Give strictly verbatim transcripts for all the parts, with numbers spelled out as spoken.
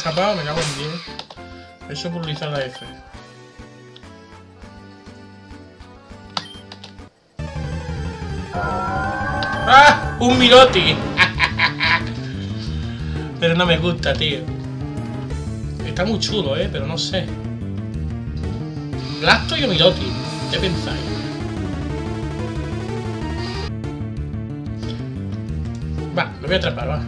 escapado, me cago en diez. Eso por utilizar la F. ¡Ah! ¡Un Miroti! Pero no me gusta, tío. Está muy chulo, eh, pero no sé. Blastoise o Miroti, ¿qué pensáis? Va, lo voy a atrapar, va.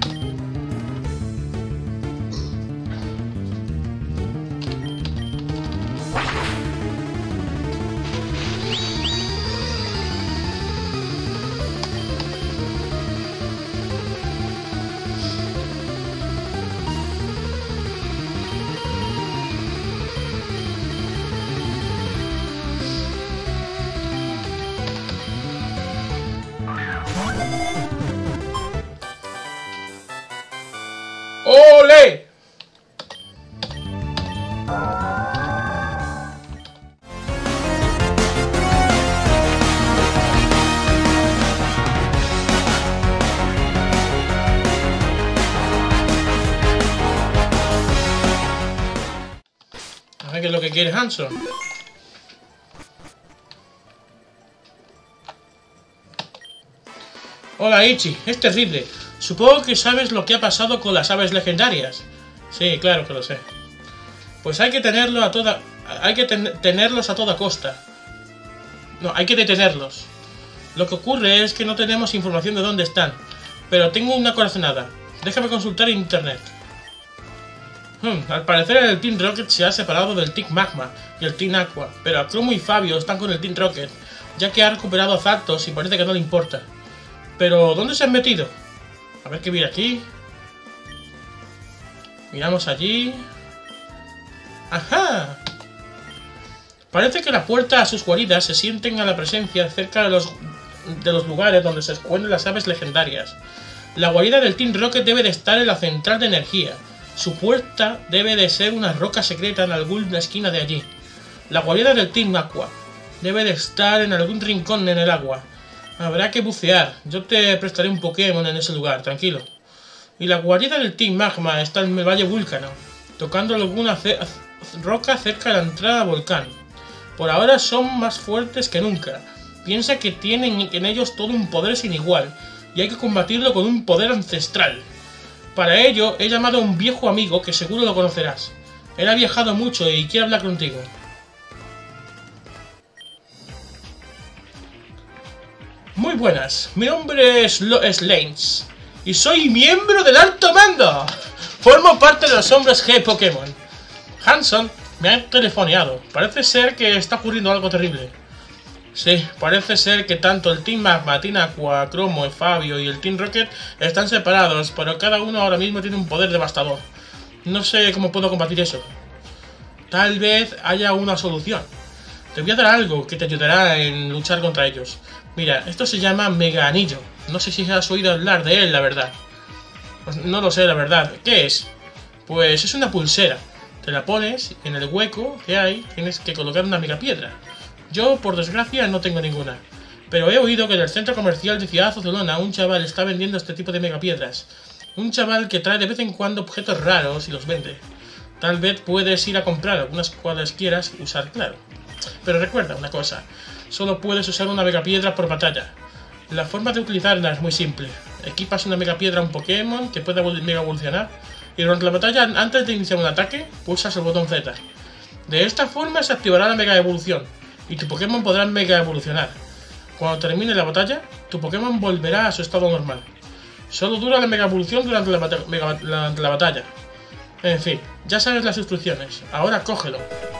¡Ole! A ver qué es lo que quiere Hanson. Hola Ichi, es terrible. Supongo que sabes lo que ha pasado con las aves legendarias. Sí, claro que lo sé. Pues hay que tenerlo a toda... Hay que ten tenerlos a toda costa. No, hay que detenerlos. Lo que ocurre es que no tenemos información de dónde están. Pero tengo una corazonada. Déjame consultar internet. Hmm, al parecer el Team Rocket se ha separado del Team Magma y el Team Aqua. Pero Acromo y Fabio están con el Team Rocket, ya que ha recuperado a Zapdos y parece que no le importa. Pero, ¿dónde se han metido? A ver qué viene aquí. Miramos allí. ¡Ajá! Parece que la puerta a sus guaridas se sienten a la presencia cerca de los, de los lugares donde se esconden las aves legendarias. La guarida del Team Rocket debe de estar en la central de energía. Su puerta debe de ser una roca secreta en alguna esquina de allí. La guarida del Team Aqua debe de estar en algún rincón en el agua. Habrá que bucear. Yo te prestaré un Pokémon en ese lugar, tranquilo. Y la guarida del Team Magma está en el Valle Vulcano, tocando alguna roca cerca de la entrada al volcán. Por ahora son más fuertes que nunca. Piensa que tienen en ellos todo un poder sin igual, y hay que combatirlo con un poder ancestral. Para ello he llamado a un viejo amigo que seguro lo conocerás. Él ha viajado mucho y quiere hablar contigo. Muy buenas, mi nombre es, es Lance y soy miembro del Alto Mando. Formo parte de los hombres G Pokémon. Hanson me ha telefoneado. Parece ser que está ocurriendo algo terrible. Sí, parece ser que tanto el Team Magma, Team Aqua, Cromo, Fabio y el Team Rocket están separados, pero cada uno ahora mismo tiene un poder devastador. No sé cómo puedo combatir eso. Tal vez haya una solución. Te voy a dar algo que te ayudará en luchar contra ellos. Mira, esto se llama Mega Anillo. No sé si has oído hablar de él, la verdad. Pues no lo sé, la verdad. ¿Qué es? Pues es una pulsera. Te la pones en el hueco que hay, tienes que colocar una mega piedra. Yo, por desgracia, no tengo ninguna. Pero he oído que en el centro comercial de Ciudad Azulona un chaval está vendiendo este tipo de megapiedras. Un chaval que trae de vez en cuando objetos raros y los vende. Tal vez puedes ir a comprar algunas cuales quieras usar, claro. Pero recuerda una cosa, solo puedes usar una megapiedra por batalla. La forma de utilizarla es muy simple. Equipas una megapiedra a un Pokémon que pueda mega evolucionar y durante la batalla, antes de iniciar un ataque, pulsas el botón Z. De esta forma se activará la mega evolución y tu Pokémon podrá mega evolucionar. Cuando termine la batalla, tu Pokémon volverá a su estado normal. Solo dura la mega evolución durante la, bat mega la, la batalla. En fin, ya sabes las instrucciones. Ahora cógelo.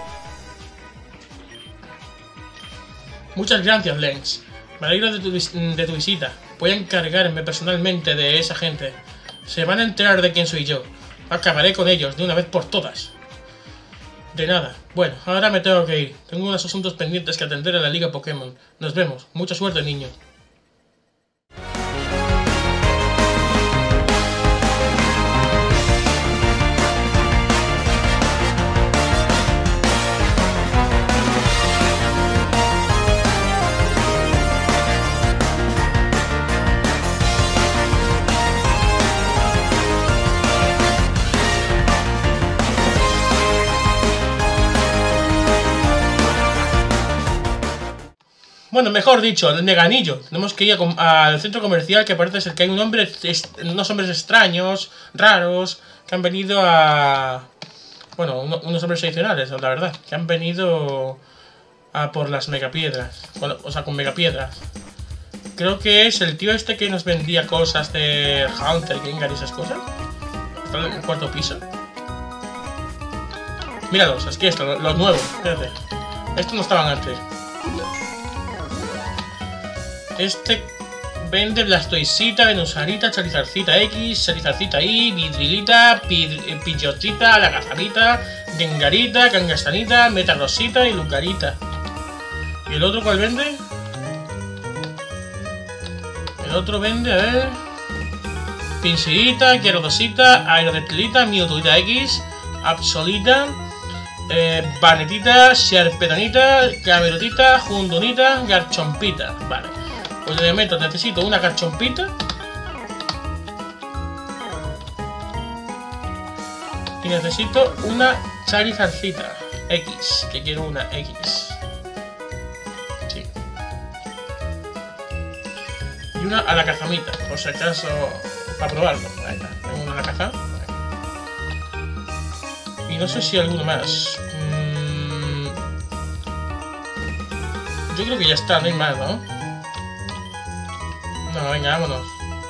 Muchas gracias, Lance. Me alegro de tu, de tu visita. Voy a encargarme personalmente de esa gente. Se van a enterar de quién soy yo. Acabaré con ellos de una vez por todas. De nada. Bueno, ahora me tengo que ir. Tengo unos asuntos pendientes que atender en la Liga Pokémon. Nos vemos. Mucha suerte, niño. Bueno, mejor dicho, el meganillo. Tenemos que ir a, al centro comercial, que parece ser que hay un hombre, unos hombres extraños, raros, que han venido a... Bueno, uno, unos hombres adicionales, la verdad, que han venido a por las megapiedras. Bueno, o sea, con megapiedras. Creo que es el tío este que nos vendía cosas de Hunter, Gengar y esas cosas. Está en el cuarto piso. Míralos, es que esto, los lo nuevos. Fíjate. Estos no estaban antes. Este vende Blastoisita, Venusarita, Charizardcita X, Charizardcita Y, Vidrilita, Pidgeotita, Alakazamita, Gengarita, Kangastanita, Metagrossita y Lucarita. ¿Y el otro cuál vende? El otro vende, a ver... Pinsirita, Gyarados, Aerodetlita, Mewtwoita X, Absolita, eh, Banetita, Sharpetonita, Camerotita, Jundonita, Garchompita. Vale. Pues de momento necesito una Garchompita. Y necesito una Charizardcita X, que quiero una X. Sí. Y una Alakazamita, por si acaso, para probarlo. Ahí está, tengo una Alakazam. Y no sé si alguno más. Mm... Yo creo que ya está, no hay más, ¿no? No, venga, vámonos.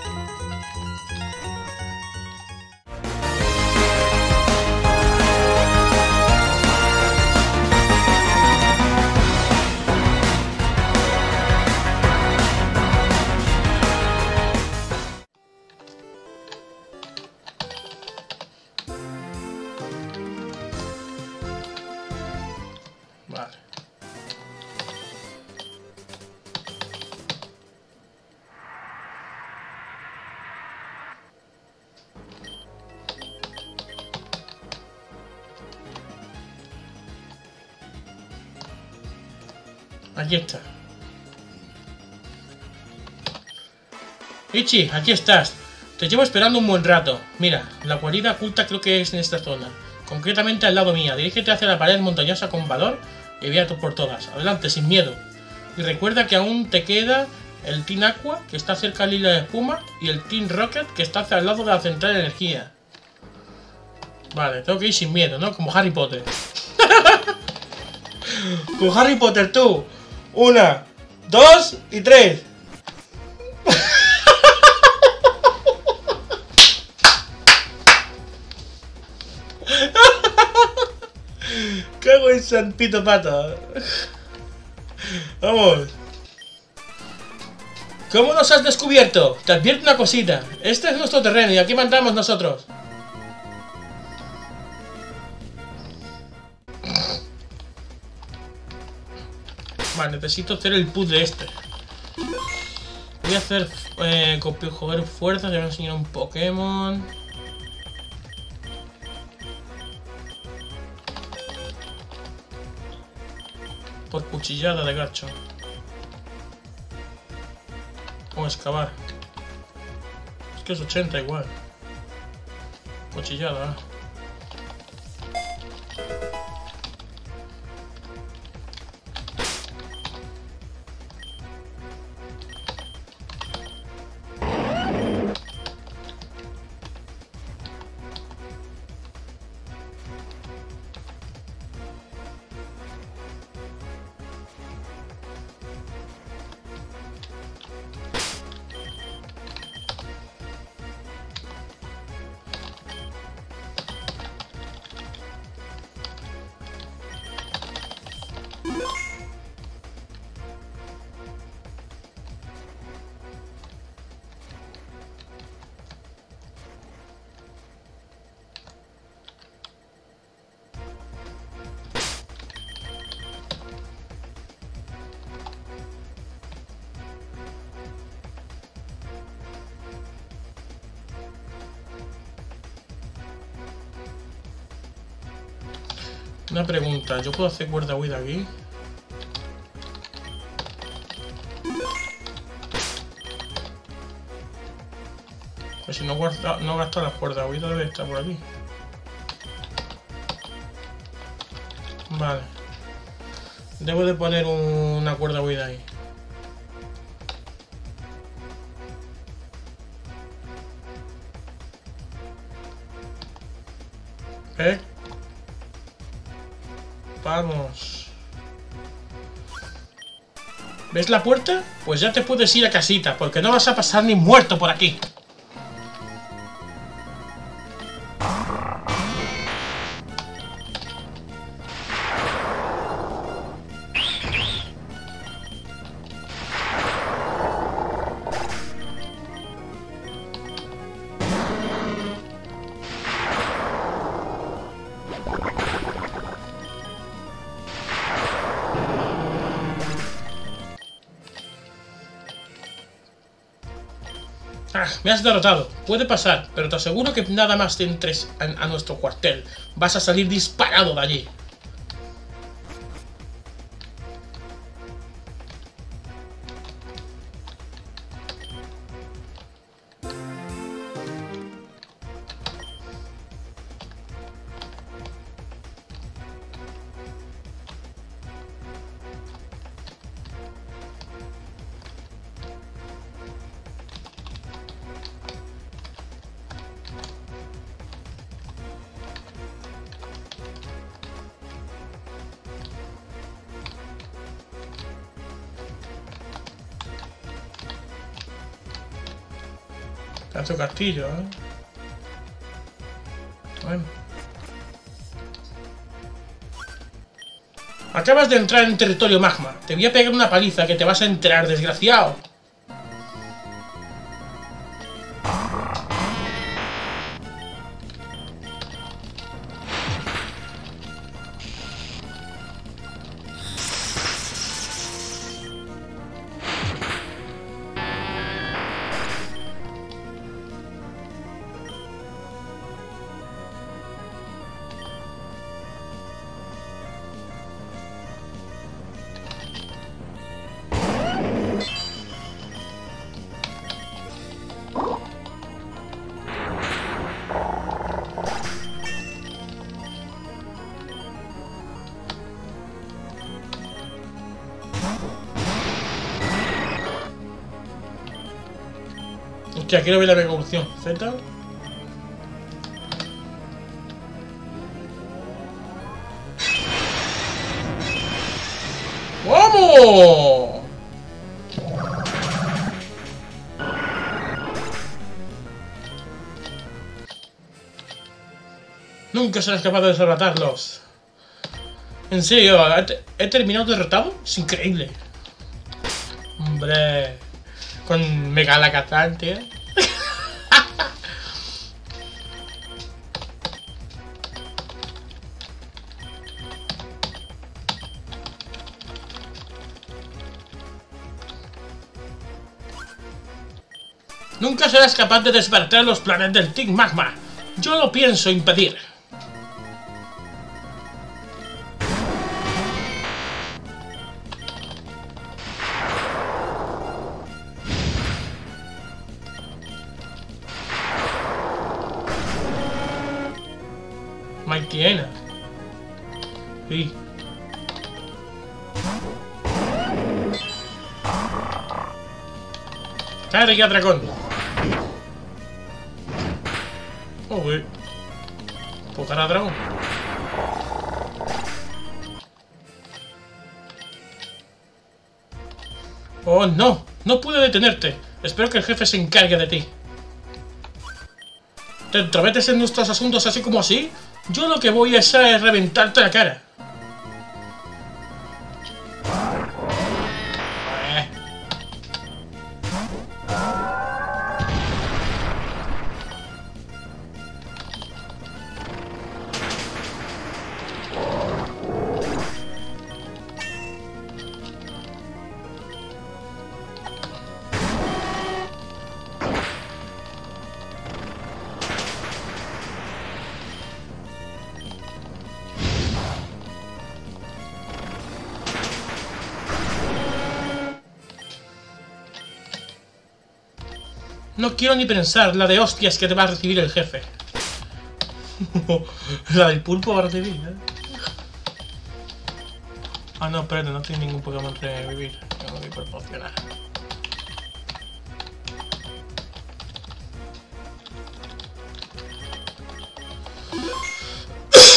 Vale. Aquí está. Ichi, aquí estás. Te llevo esperando un buen rato. Mira, la guarida oculta creo que es en esta zona. Concretamente al lado mía. Dirígete hacia la pared montañosa con valor y vea por todas. Adelante, sin miedo. Y recuerda que aún te queda el Team Aqua, que está cerca del hilo de espuma, y el Team Rocket, que está hacia el lado de la central de energía. Vale, tengo que ir sin miedo, ¿no? Como Harry Potter. Con Harry Potter tú. Una, dos y tres. Cago en San Pito Pato. Vamos. ¿Cómo nos has descubierto? Te advierto una cosita. Este es nuestro terreno y aquí mandamos nosotros. Vale, necesito hacer el puzzle este. Voy a hacer eh, joder fuerzas. Le voy a enseñar un Pokémon. Por cuchillada de gacho. O excavar. Es que es ochenta igual. Cuchillada. Una pregunta, ¿yo puedo hacer cuerda huida aquí? Pues si no, guarda, no gasto las cuerdas huida, debe estar por aquí. Vale. Debo de poner un, una cuerda huida ahí. ¿Eh? Vamos. ¿Ves la puerta? Pues ya te puedes ir a casita, porque no vas a pasar ni muerto por aquí. Ah, me has derrotado. Puede pasar, pero te aseguro que nada más te entres a, a nuestro cuartel. Vas a salir disparado de allí. Tanto castillo, ¿eh? Bueno. Acabas de entrar en territorio magma. Te voy a pegar una paliza que te vas a enterar, desgraciado. Hostia, quiero ver la evolución. Z. ¡Vamos! Nunca serás capaz de derrotarlos. En serio, ¿he terminado derrotado? Es increíble. Hombre, con Megalakazan, tío. Nunca serás capaz de desbaratar los planes del Team Magma. Yo lo pienso impedir. Mightyena. Sí. Carga dragón. Oh, güey. ¿Puedo ganar dragón? Oh, no. No pude detenerte. Espero que el jefe se encargue de ti. ¿Te entrometes en nuestros asuntos así como así? Yo lo que voy a hacer es reventarte la cara. No quiero ni pensar la de hostias que te va a recibir el jefe. La del pulpo va a recibir, ¿eh? Ah, no, espérate, no tiene ningún Pokémon revivir. Tengo que proporcionar.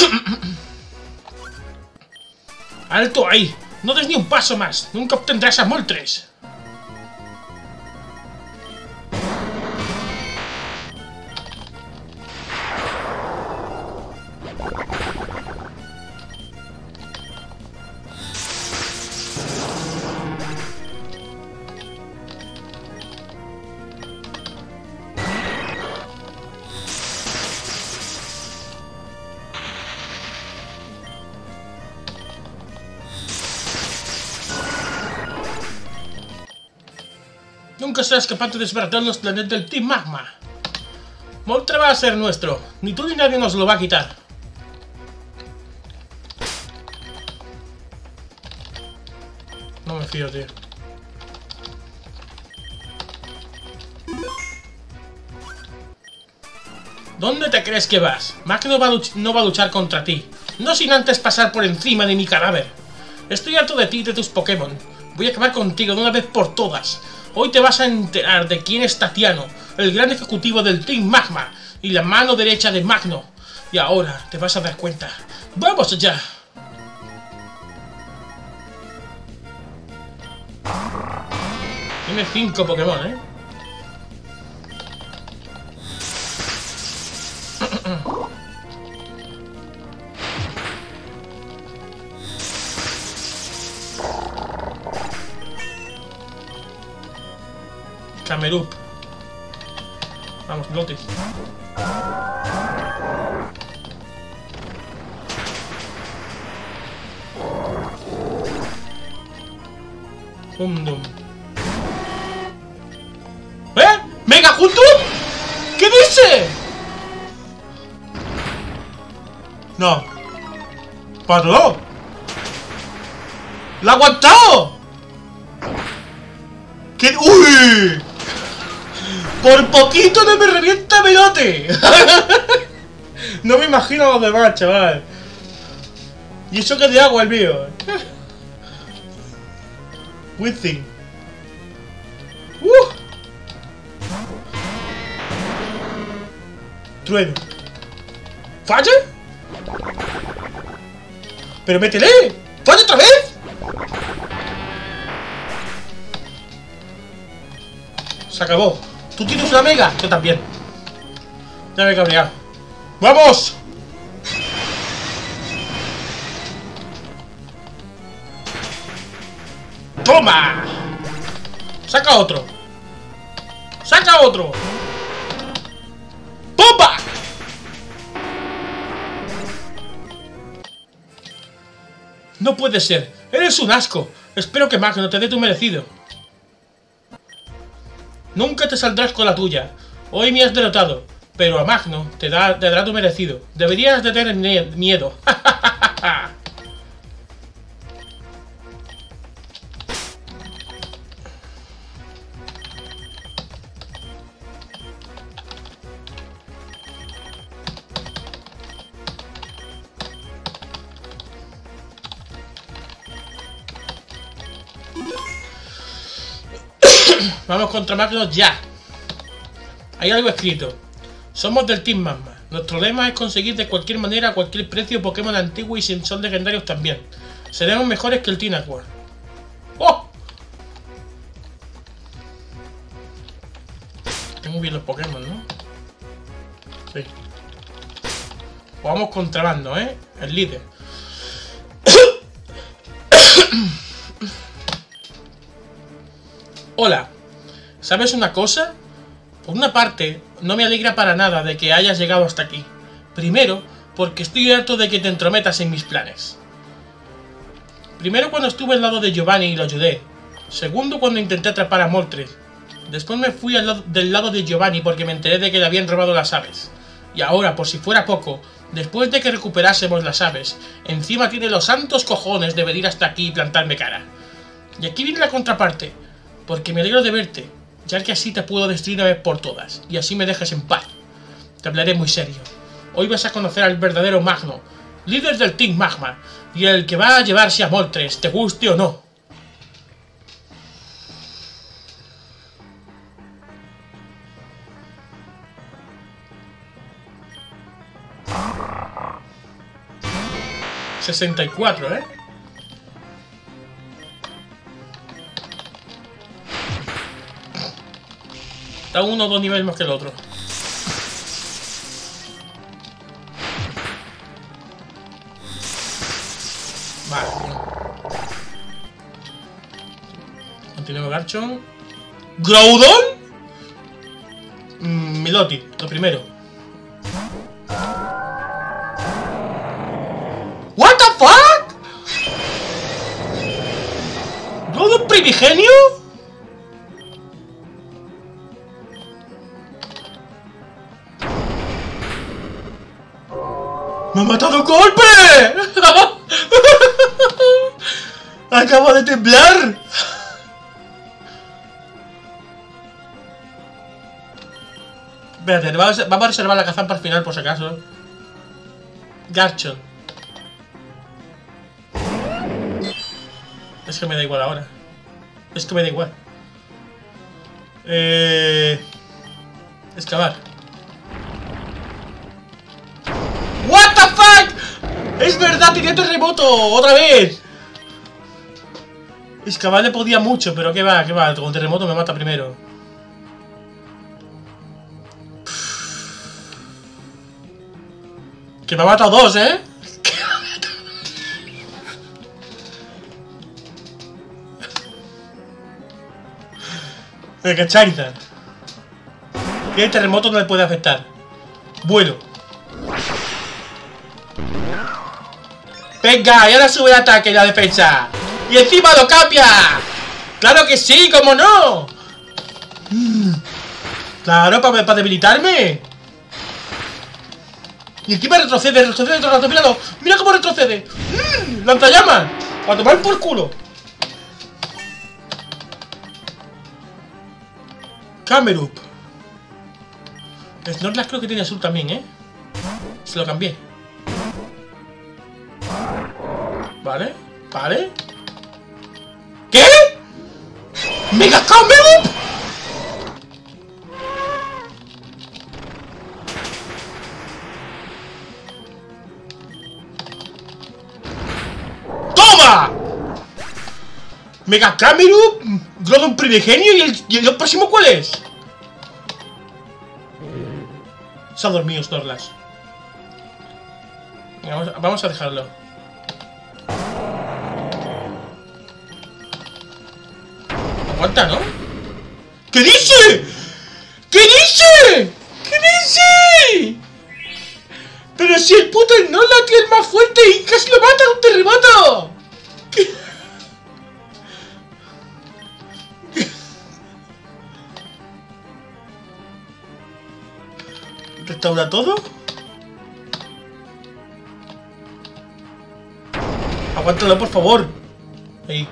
¡Alto ahí! ¡No des ni un paso más! ¡Nunca obtendrás a Moltres! Nunca serás capaz de desbaratar los planetas del Team Magma. Moltres va a ser nuestro. Ni tú ni nadie nos lo va a quitar. No me fío, tío. ¿Dónde te crees que vas? Magno va no va a luchar contra ti. No sin antes pasar por encima de mi cadáver. Estoy harto de ti y de tus Pokémon. Voy a acabar contigo de una vez por todas. Hoy te vas a enterar de quién es Tatiano, el gran ejecutivo del Team Magma y la mano derecha de Magno. Y ahora te vas a dar cuenta. ¡Vamos allá! Tiene cinco Pokémon, ¿eh? Camerup. Vamos, Lotis. Humdum. ¿Eh? ¿Mega Humdum? ¿Qué dice? No. ¡Paró! ¡La ha aguantado! ¿Qué? ¡Uy! ¡Por poquito no me revienta Melote! No me imagino a los demás, chaval. Y eso que de agua el mío. Withing. Uh. Trueno. ¿Falla? ¡Pero métele! ¡Falla otra vez! Se acabó. ¿Tú tienes una mega? Yo también. Ya me he cabreado. ¡Vamos! ¡Toma! ¡Saca otro! ¡Saca otro! ¡Pompa! No puede ser. Eres un asco. Espero que Magno te dé tu merecido. Nunca te saldrás con la tuya. Hoy me has derrotado, pero a Magno te, da, te dará tu merecido. Deberías de tener miedo. Vamos contra Magno ya. Hay algo escrito. Somos del Team Magma. Nuestro lema es conseguir de cualquier manera a cualquier precio Pokémon antiguos y si son legendarios también. Seremos mejores que el Team Aqua. ¡Oh! Tengo bien los Pokémon, ¿no? Sí. Vamos contra Magno, ¿eh? El líder. Hola. ¿Sabes una cosa? Por una parte, no me alegra para nada de que hayas llegado hasta aquí. Primero, porque estoy harto de que te entrometas en mis planes. Primero cuando estuve al lado de Giovanni y lo ayudé. Segundo cuando intenté atrapar a Moltres. Después me fui al lado, del lado de Giovanni porque me enteré de que le habían robado las aves. Y ahora, por si fuera poco, después de que recuperásemos las aves, encima tiene los santos cojones de venir hasta aquí y plantarme cara. Y aquí viene la contraparte, porque me alegro de verte, ya que así te puedo destruir una vez por todas, y así me dejes en paz. Te hablaré muy serio. Hoy vas a conocer al verdadero Magno, líder del Team Magma, y el que va a llevarse a Moltres, te guste o no. sesenta y cuatro, ¿eh? Está uno o dos niveles más que el otro. Vale. Continuemos Garchomp. ¿Groudon? Mm, Melody, lo primero. ¿What the fuck? ¿Groudon primigenio? ¡Me ha matado golpe! ¡Acabo de temblar! Espérate, vamos a, vamos a reservar la Kazan para el final por si acaso. Garchomp. Es que me da igual ahora. Es que me da igual. Eh... Excavar. What the fuck! Es verdad, tenía terremoto, otra vez. Excavar le podía mucho, pero qué va, qué va, con terremoto me mata primero. Que me ha matado dos, ¿eh? Venga, Charizard. Y el terremoto no le puede afectar. Bueno. Venga, y ahora sube el ataque y la defensa. ¡Y encima lo cambia! ¡Claro que sí! ¡Cómo no! ¡Claro, para pa debilitarme! Y encima retrocede, retrocede todo el rato. ¡Míralo! ¡Mira cómo retrocede! ¡Mmm! ¡Lanzallamas! ¡A tomar por culo! Camerup. Snorlax creo que tiene azul también, ¿eh? Se lo cambié. Vale, vale. ¿Qué? ¡Mega Camerup! ¡Toma! Mega Camerup, Groudon primigenio y el, y el próximo ¿cuál es? Se ha dormido Snorlax. Vamos, vamos a dejarlo. Aguanta, ¿no? ¿Qué dice? ¿Qué dice? ¿Qué dice? Pero si el puto Snorlax es el más fuerte y casi lo mata con un terremoto. ¿Qué? ¿Restaura todo? Aguántalo, por favor. Ahí.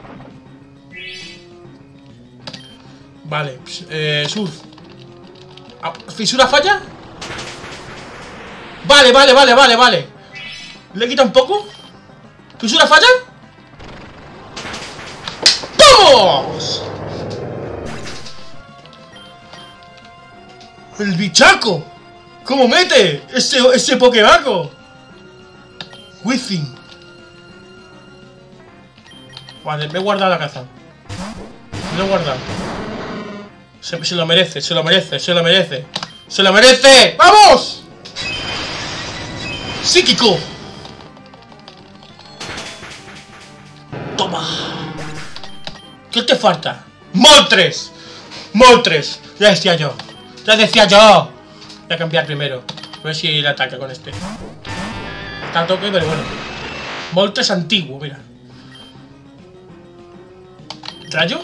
Vale, eh, surf. ¿Fisura falla? Vale, vale, vale, vale, vale. ¿Le quita un poco? ¿Fisura falla? ¡Vamos! ¡El bichaco! ¿Cómo mete ese, ese Pokébaco? Withing. Vale, me he guardado la caza. Me lo he guardado. Se, se lo merece, se lo merece, se lo merece. ¡Se lo merece! ¡Vamos! ¡Psíquico! Toma. ¿Qué te falta? ¡Moltres! ¡Moltres! Ya decía yo. Ya decía yo. Voy a cambiar primero. A ver si le ataca con este. Está a toque, pero bueno. Moltres antiguo, mira. ¿Rayo?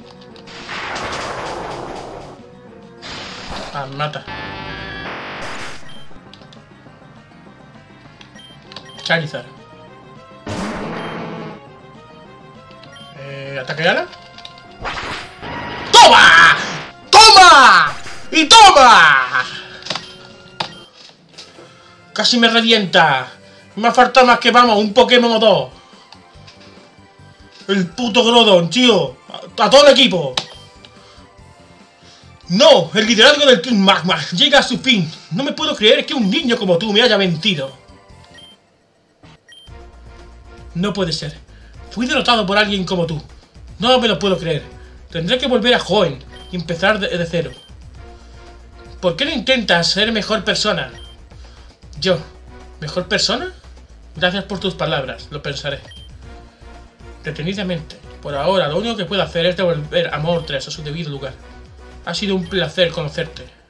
Ah, mata. Charizard. Eh, ¿Ataque ala? ¡Toma! ¡Toma! ¡Y toma! Casi me revienta. Me ha faltado más que, vamos, un Pokémon o dos. El puto Groudon, tío. A, a todo el equipo. No, el liderazgo del Team Magma llega a su fin. No me puedo creer que un niño como tú me haya mentido. No puede ser. Fui derrotado por alguien como tú. No me lo puedo creer. Tendré que volver a Hoenn y empezar de, de cero. ¿Por qué no intentas ser mejor persona? Yo. ¿Mejor persona? Gracias por tus palabras. Lo pensaré. Detenidamente. Por ahora, lo único que puedo hacer es devolver a Moltres a su debido lugar. Ha sido un placer conocerte.